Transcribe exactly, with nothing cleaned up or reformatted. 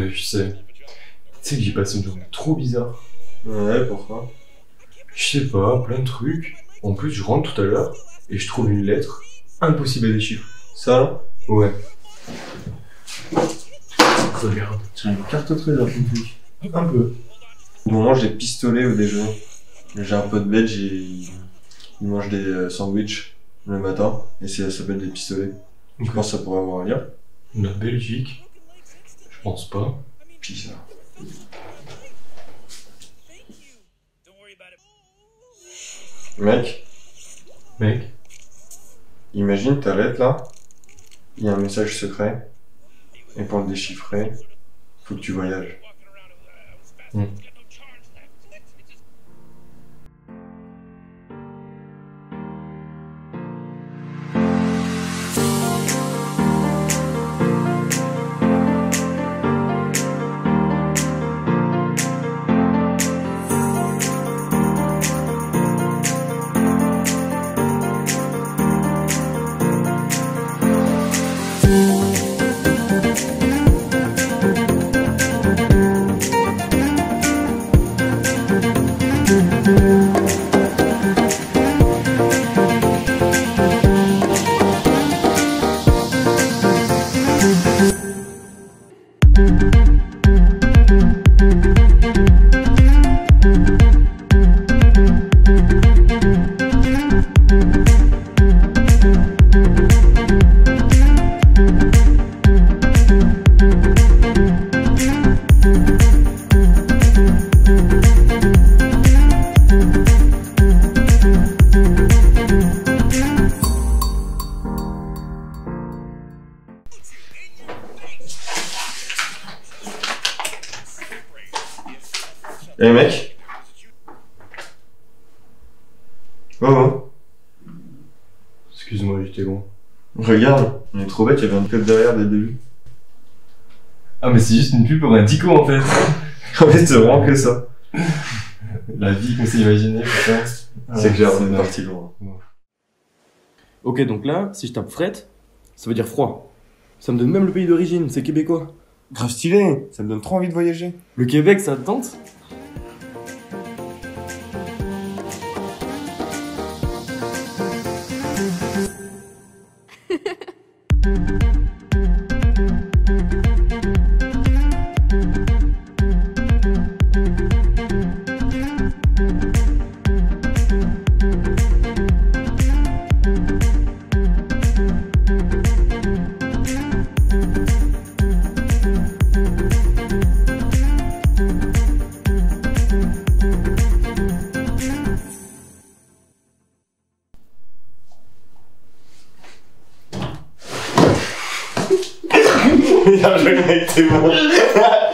Ouais, je sais. Tu sais que j'ai passé une journée trop bizarre. Ouais, pourquoi? Je sais pas, plein de trucs. En plus, je rentre tout à l'heure et je trouve une lettre impossible à déchiffrer. Ça là? Ouais. Regarde. C'est une carte au trésor, ton truc. Un peu. On mange des pistolets au déjeuner. J'ai un pote belge et il, il mange des euh, sandwichs le matin et ça s'appelle des pistolets. Je pense que ça pourrait avoir un lien. La Belgique? Je pense pas. Pizza. Mec, Mec? imagine ta lettre là, il y a un message secret, et pour le déchiffrer, faut que tu voyages. Hmm. Eh mec? Oh oh. Excuse-moi, j'étais loin. Regarde, on est trop bête, il y avait un code derrière dès le début. Ah, mais c'est juste une pub pour un dico en fait. En fait, c'est vraiment que ça. La vie qu'on s'est imaginée, putain. C'est clair, on est dingue. parti loin. Ok, donc là, si je tape fret, ça veut dire froid. Ça me donne même le pays d'origine, c'est québécois. Grave stylé, ça me donne trop envie de voyager. Le Québec, ça te tente? Bien joué mec, t'es bon.